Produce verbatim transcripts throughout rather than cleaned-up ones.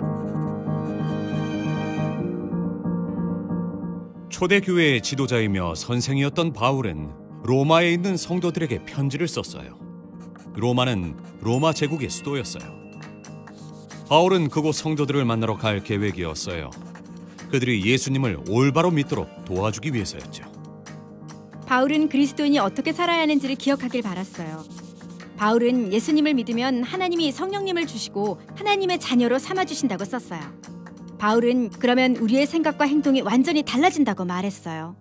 초대교회의 지도자이며 선생이었던 바울은 로마에 있는 성도들에게 편지를 썼어요. 로마는 로마 제국의 수도였어요. 바울은 그곳 성도들을 만나러 갈 계획이었어요. 그들이 예수님을 올바로 믿도록 도와주기 위해서였죠. 바울은 그리스도인이 어떻게 살아야 하는지를 기억하길 바랐어요. 바울은 예수님을 믿으면 하나님이 성령님을 주시고 하나님의 자녀로 삼아주신다고 썼어요. 바울은 그러면 우리의 생각과 행동이 완전히 달라진다고 말했어요.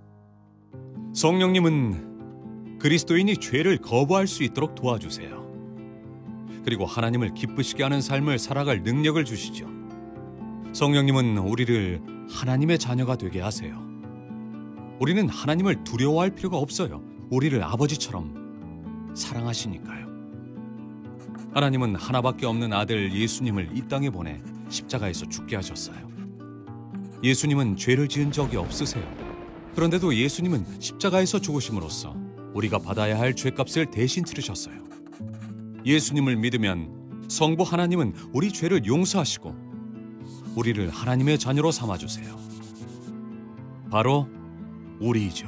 성령님은 그리스도인이 죄를 거부할 수 있도록 도와주세요. 그리고 하나님을 기쁘시게 하는 삶을 살아갈 능력을 주시죠. 성령님은 우리를 하나님의 자녀가 되게 하세요. 우리는 하나님을 두려워할 필요가 없어요. 우리를 아버지처럼 사랑하시니까요. 하나님은 하나밖에 없는 아들 예수님을 이 땅에 보내 십자가에서 죽게 하셨어요. 예수님은 죄를 지은 적이 없으세요. 그런데도 예수님은 십자가에서 죽으심으로써 우리가 받아야 할 죄값을 대신 치르셨어요. 예수님을 믿으면 성부 하나님은 우리 죄를 용서하시고 우리를 하나님의 자녀로 삼아주세요. 바로 우리이죠.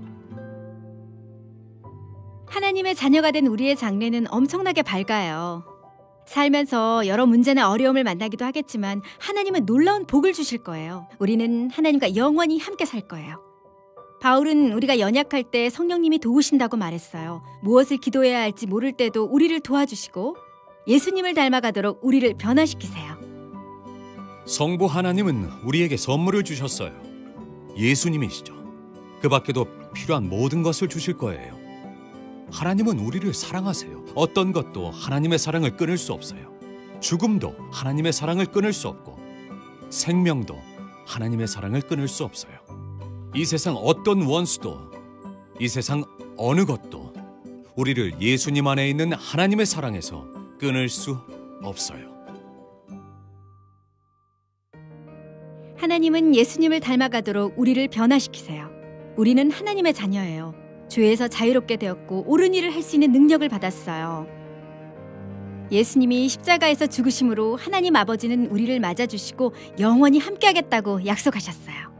하나님의 자녀가 된 우리의 장래는 엄청나게 밝아요. 살면서 여러 문제나 어려움을 만나기도 하겠지만 하나님은 놀라운 복을 주실 거예요. 우리는 하나님과 영원히 함께 살 거예요. 바울은 우리가 연약할 때 성령님이 도우신다고 말했어요. 무엇을 기도해야 할지 모를 때도 우리를 도와주시고 예수님을 닮아가도록 우리를 변화시키세요. 성부 하나님은 우리에게 선물을 주셨어요. 예수님이시죠. 그 밖에도 필요한 모든 것을 주실 거예요. 하나님은 우리를 사랑하세요. 어떤 것도 하나님의 사랑을 끊을 수 없어요. 죽음도 하나님의 사랑을 끊을 수 없고 생명도 하나님의 사랑을 끊을 수 없어요. 이 세상 어떤 원수도, 이 세상 어느 것도 우리를 예수님 안에 있는 하나님의 사랑에서 끊을 수 없어요. 하나님은 예수님을 닮아가도록 우리를 변화시키세요. 우리는 하나님의 자녀예요. 죄에서 자유롭게 되었고 옳은 일을 할 수 있는 능력을 받았어요. 예수님이 십자가에서 죽으심으로 하나님 아버지는 우리를 맞아주시고 영원히 함께하겠다고 약속하셨어요.